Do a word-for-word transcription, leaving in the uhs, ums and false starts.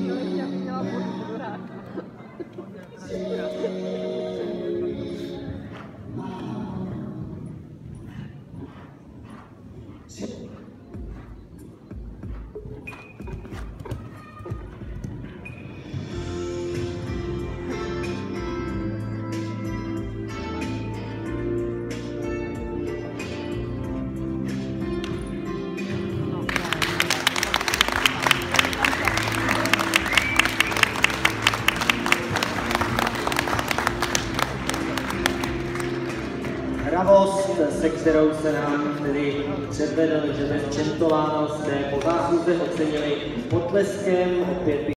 Hravost, se kterou se nám tedy předvedl Josef Centolano, jste po zásluze ocenili potleskem opět.